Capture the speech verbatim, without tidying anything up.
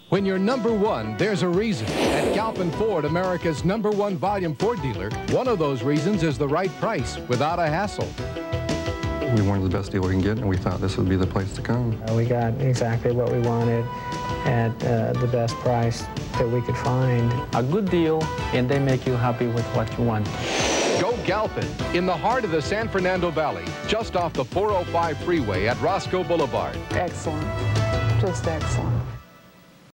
When you're number one, there's a reason. At Galpin Ford, America's number one volume Ford dealer, one of those reasons is the right price, without a hassle. We wanted the best deal we can get, and we thought this would be the place to come. Uh, we got exactly what we wanted at uh, the best price that we could find. A good deal, and they make you happy with what you want. Go Galpin, in the heart of the San Fernando Valley, just off the four oh five freeway at Roscoe Boulevard. Excellent. Just excellent.